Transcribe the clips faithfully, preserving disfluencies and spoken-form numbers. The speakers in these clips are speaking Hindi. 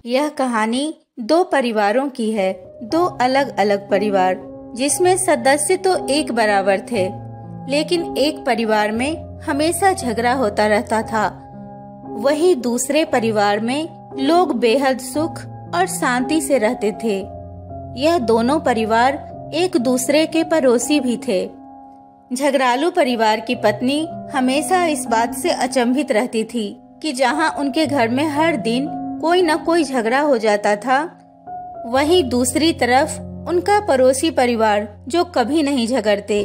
यह कहानी दो परिवारों की है। दो अलग अलग परिवार जिसमें सदस्य तो एक बराबर थे, लेकिन एक परिवार में हमेशा झगड़ा होता रहता था। वहीं दूसरे परिवार में लोग बेहद सुख और शांति से रहते थे। यह दोनों परिवार एक दूसरे के पड़ोसी भी थे। झगड़ालू परिवार की पत्नी हमेशा इस बात से अचंभित रहती थी कि जहां उनके घर में हर दिन कोई न कोई झगड़ा हो जाता था, वहीं दूसरी तरफ उनका पड़ोसी परिवार जो कभी नहीं झगड़ते।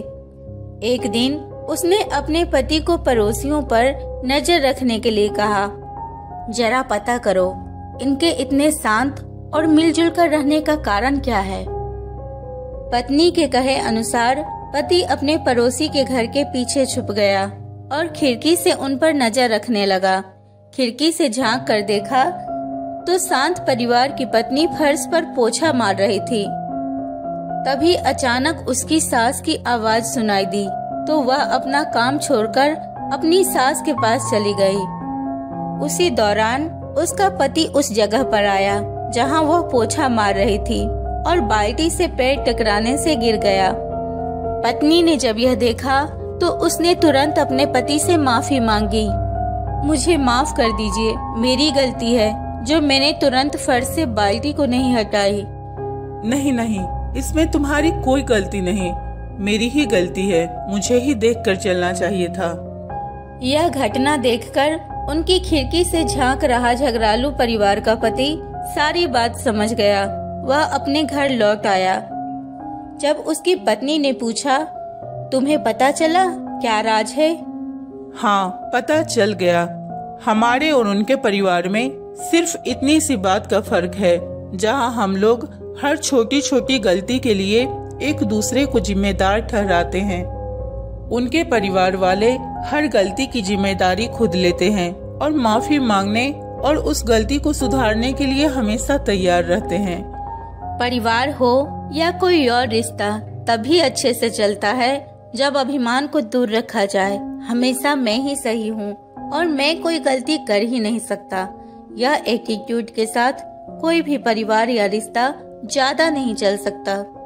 एक दिन उसने अपने पति को पड़ोसियों पर नजर रखने के लिए कहा, जरा पता करो इनके इतने शांत और मिलजुल कर रहने का कारण क्या है। पत्नी के कहे अनुसार पति अपने पड़ोसी के घर के पीछे छुप गया और खिड़की से उन पर नजर रखने लगा। खिड़की से झांक कर देखा तो शांत परिवार की पत्नी फर्श पर पोछा मार रही थी। तभी अचानक उसकी सास की आवाज सुनाई दी तो वह अपना काम छोड़कर अपनी सास के पास चली गई। उसी दौरान उसका पति उस जगह पर आया जहां वह पोछा मार रही थी और बाल्टी से पैर टकराने से गिर गया। पत्नी ने जब यह देखा तो उसने तुरंत अपने पति से माफी मांगी। मुझे माफ कर दीजिए, मेरी गलती है जो मैंने तुरंत फर्श से बाल्टी को नहीं हटाई। नहीं नहीं, इसमें तुम्हारी कोई गलती नहीं, मेरी ही गलती है, मुझे ही देखकर चलना चाहिए था। यह घटना देखकर उनकी खिड़की से झांक रहा झगड़ालू परिवार का पति सारी बात समझ गया। वह अपने घर लौट आया। जब उसकी पत्नी ने पूछा, तुम्हें पता चला क्या राज है? हाँ, पता चल गया। हमारे और उनके परिवार में सिर्फ इतनी सी बात का फर्क है, जहाँ हम लोग हर छोटी छोटी गलती के लिए एक दूसरे को जिम्मेदार ठहराते हैं। उनके परिवार वाले हर गलती की जिम्मेदारी खुद लेते हैं और माफी मांगने और उस गलती को सुधारने के लिए हमेशा तैयार रहते हैं। परिवार हो या कोई और रिश्ता तभी अच्छे से चलता है जब अभिमान को दूर रखा जाए। हमेशा मैं ही सही हूँ और मैं कोई गलती कर ही नहीं सकता, यह एटीट्यूड के साथ कोई भी परिवार या रिश्ता ज्यादा नहीं चल सकता।